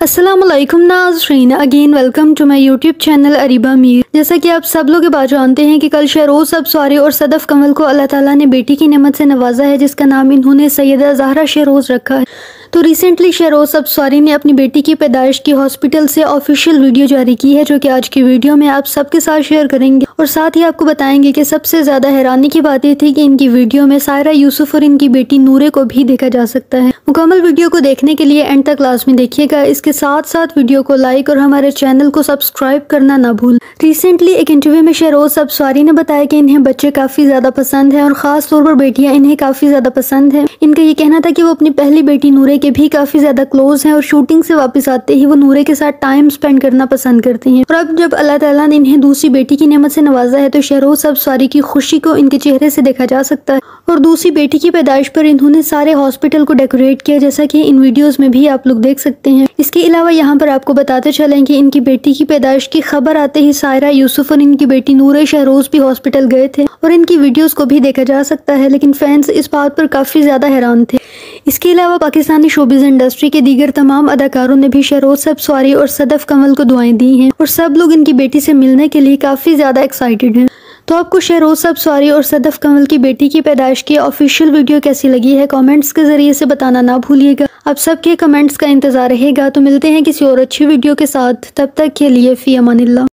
अस्सलामुअलैकुम नाज़रीन, again welcome to my YouTube channel Ariba Mir. जैसा कि आप सब लोग बात जानते हैं कि कल शहरोज़ अब्सारी और सदफ़ कमल को अल्लाह ताला ने बेटी की नेमत से नवाजा है, जिसका नाम इन्होंने सैयदा ज़हरा शहरोज़ रखा है। तो रिसेंटली शहरोज़ अब्सारी ने अपनी बेटी की पैदाइश की हॉस्पिटल से ऑफिशियल वीडियो जारी की है, जो कि आज की वीडियो में आप सबके साथ शेयर करेंगे और साथ ही आपको बताएंगे कि सबसे ज़्यादा हैरानी की बात यह थी कि इनकी वीडियो में सायरा यूसुफ और इनकी बेटी नूरे को भी देखा जा सकता है। मुकम्मल वीडियो को देखने के लिए एंड तक क्लास में देखिएगा। इसके साथ साथ वीडियो को लाइक और हमारे चैनल को सब्सक्राइब करना ना भूल। रिसेंटली एक इंटरव्यू में शहरोज़ अब्सारी ने बताया कि इन्हें बच्चे काफी ज्यादा पसंद है और खास तौर पर बेटियां इन्हें काफी ज्यादा पसंद है। इनका ये कहना था कि वो अपनी पहली बेटी नूरे के भी काफी ज्यादा क्लोज हैं और शूटिंग से वापस आते ही वो नूरे के साथ टाइम स्पेंड करना पसंद करते हैं। और अब जब अल्लाह ताला ने इन्हें दूसरी बेटी की नेमत से नवाजा है तो शहरोज़ अब्सारी की खुशी को इनके चेहरे से देखा जा सकता है। और दूसरी बेटी की पैदाइश पर इन्होंने सारे हॉस्पिटल को डेकोरेट किया, जैसा कि इन वीडियोस में भी आप लोग देख सकते हैं। इसके अलावा यहाँ पर आपको बताते चलें कि इनकी बेटी की पैदाइश की खबर आते ही सायरा यूसुफ और इनकी बेटी नूरे शहरोज़ भी हॉस्पिटल गए थे और इनकी वीडियोस को भी देखा जा सकता है, लेकिन फैंस इस बात पर काफी ज्यादा हैरान थे। इसके अलावा पाकिस्तानी शोबिज़ इंडस्ट्री के दीगर तमाम अदाकारों ने भी शहरोज़ अब्सारी और सदफ़ कमल को दुआएं दी हैं और सब लोग इनकी बेटी से मिलने के लिए काफी ज्यादा एक्साइटेड हैं। तो आपको शहरोज़ अब्सारी और सदफ़ कमल की बेटी की पैदाइश की ऑफिशियल वीडियो कैसी लगी है कमेंट्स के जरिए से बताना ना भूलिएगा। आप सबके कमेंट्स का इंतजार रहेगा। तो मिलते हैं किसी और अच्छी वीडियो के साथ, तब तक के लिए फ़ी अमानिल्लाह।